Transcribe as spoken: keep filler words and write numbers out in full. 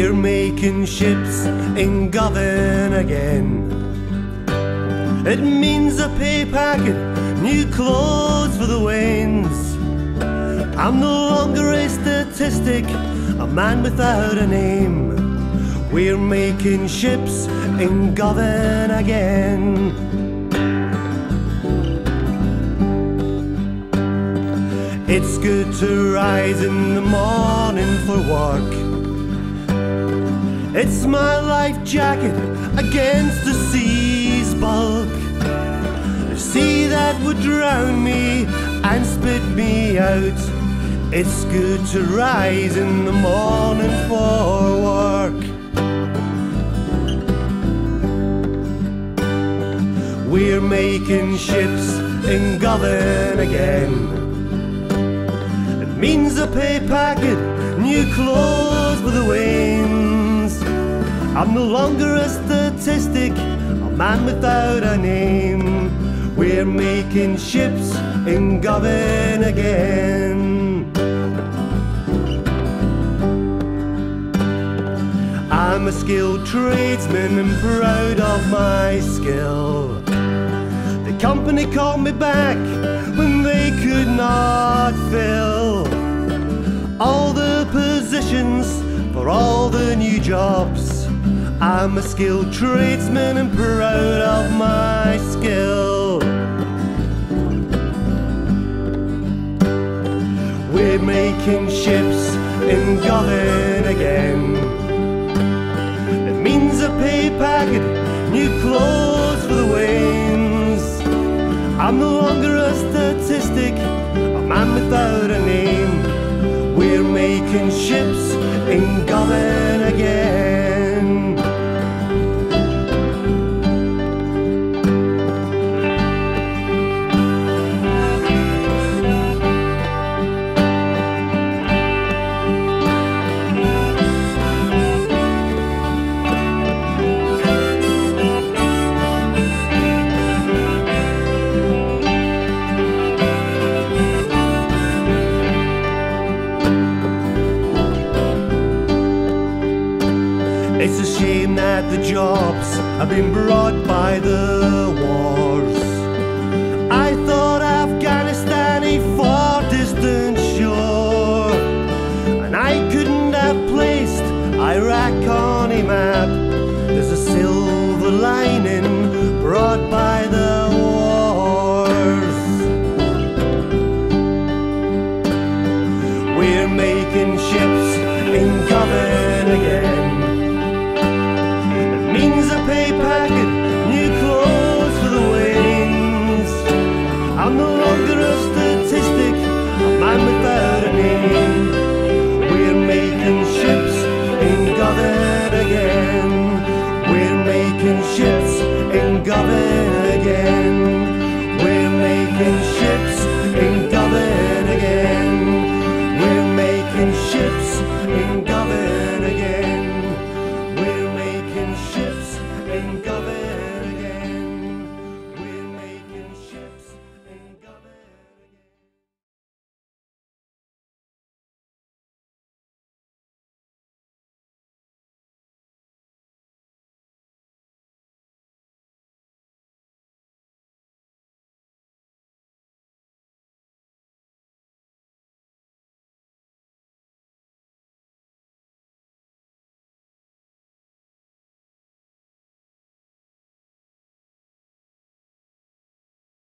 We're making ships in Govan again. It means a pay packet, new clothes for the wains. I'm no longer a statistic, a man without a name. We're making ships in Govan again. It's good to rise in the morning for work. It's my life jacket against the sea's bulk. The sea that would drown me and spit me out. It's good to rise in the morning for work. We're making ships in Govan again. It means a pay packet, new clothes for the wains. I'm no longer a statistic, a man without a name. We're making ships in Govan again. I'm a skilled tradesman and proud of my skill. The company called me back when they could not fill all the positions for all the new jobs. I'm a skilled tradesman and proud of my skill. We're making ships in Govan again. It means a pay packet, new clothes for the wains. I'm no longer a statistic, a man without a name. We're making ships in Govan again. It's a shame that the jobs have been brought by the wars. I thought Afghanistan a far distant shore, and I couldn't have placed Iraq on a map. There's a silver lining brought by the wars. We're making ships in Govan again. Means a pay packet, new clothes for the wains. I'm no longer a statistic, a man without a name. We're making ships in Govan again. We're making ships in Govan.